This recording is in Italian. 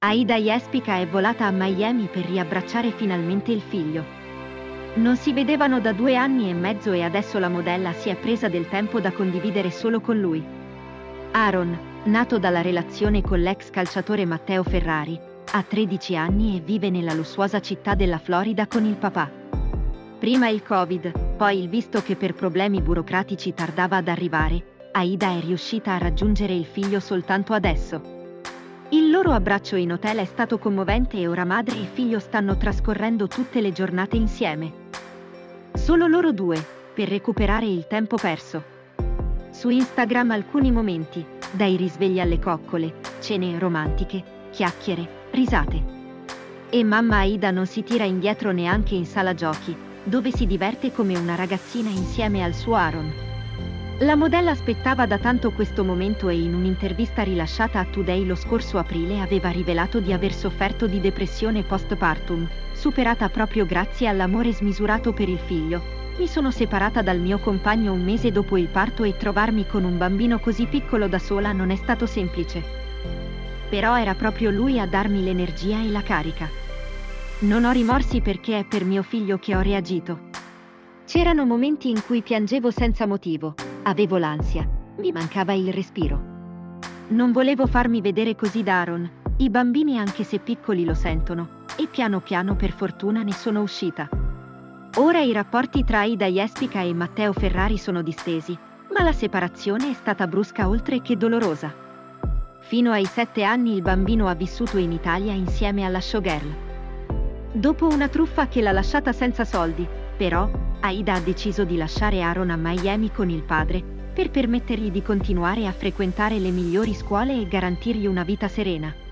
Aida Jespica è volata a Miami per riabbracciare finalmente il figlio. Non si vedevano da 2 anni e mezzo e adesso la modella si è presa del tempo da condividere solo con lui. Aaron, nato dalla relazione con l'ex calciatore Matteo Ferrari, ha 13 anni e vive nella lussuosa città della Florida con il papà. Prima il Covid, poi il visto che per problemi burocratici tardava ad arrivare, Aida è riuscita a raggiungere il figlio soltanto adesso. Il loro abbraccio in hotel è stato commovente e ora madre e figlio stanno trascorrendo tutte le giornate insieme. Solo loro due, per recuperare il tempo perso. Su Instagram alcuni momenti, dai risvegli alle coccole, cene romantiche, chiacchiere, risate. E mamma Aida non si tira indietro neanche in sala giochi, dove si diverte come una ragazzina insieme al suo Aaron. La modella aspettava da tanto questo momento e in un'intervista rilasciata a Today lo scorso aprile aveva rivelato di aver sofferto di depressione postpartum, superata proprio grazie all'amore smisurato per il figlio. Mi sono separata dal mio compagno un mese dopo il parto e trovarmi con un bambino così piccolo da sola non è stato semplice. Però era proprio lui a darmi l'energia e la carica. Non ho rimorsi perché è per mio figlio che ho reagito. C'erano momenti in cui piangevo senza motivo, avevo l'ansia, mi mancava il respiro. Non volevo farmi vedere così da Aaron, i bambini anche se piccoli lo sentono, e piano piano per fortuna ne sono uscita. Ora i rapporti tra Aida Jespica e Matteo Ferrari sono distesi, ma la separazione è stata brusca oltre che dolorosa. Fino ai 7 anni il bambino ha vissuto in Italia insieme alla showgirl. Dopo una truffa che l'ha lasciata senza soldi, però, Aida ha deciso di lasciare Aaron a Miami con il padre, per permettergli di continuare a frequentare le migliori scuole e garantirgli una vita serena.